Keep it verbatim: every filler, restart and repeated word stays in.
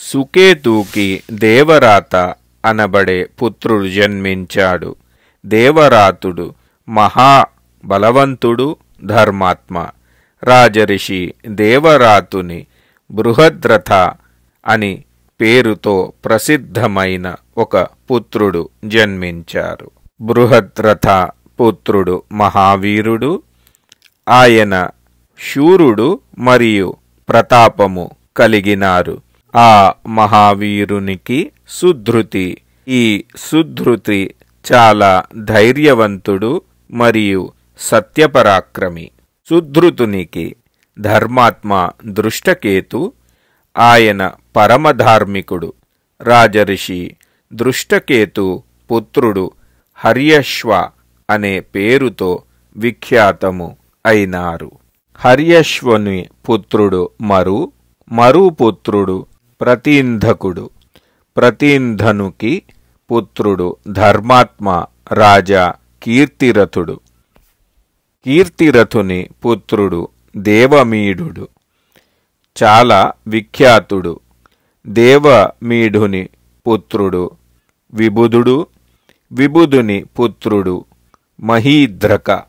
సుకేతుకి దేవరాత అనబడే పుత్రుడు జన్మించాడు. దేవరాతుడు మహా బలవంతుడు, ధర్మాత్మ. రాజర్షి దేవరాతుని బృహద్రథ అని పేరుతో ప్రసిద్ధమైన ఒక పుత్రుడు జన్మించారు. బృహద్రథ పుత్రుడు మహావీరుడు. ఆయన శూరుడు మరియు ప్రతాపము కలిగినారు. ఆ మహావీరునికి సుధృతి. ఈ సుధృతి చాలా ధైర్యవంతుడు మరియు సత్యపరాక్రమి. సుధృతునికి ధర్మాత్మ దృష్టకేతు. ఆయన పరమధార్మికుడు. రాజర్షి దృష్టకేతు పుత్రుడు హర్యశ్వ అనే పేరుతో విఖ్యాతము అయినారు. హర్యశ్వని పుత్రుడు మరు. మరు పుత్రుడు ప్రతీంధకుడు. ప్రతీంధనుకి పుత్రుడు ధర్మాత్మ రాజా కీర్తిరథుడు. కీర్తిరథుని పుత్రుడు దేవమీఢుడు, చాలా విఖ్యాతుడు. దేవమీఢుని పుత్రుడు విబుధుడు. విబుధుని పుత్రుడు మహీద్రక.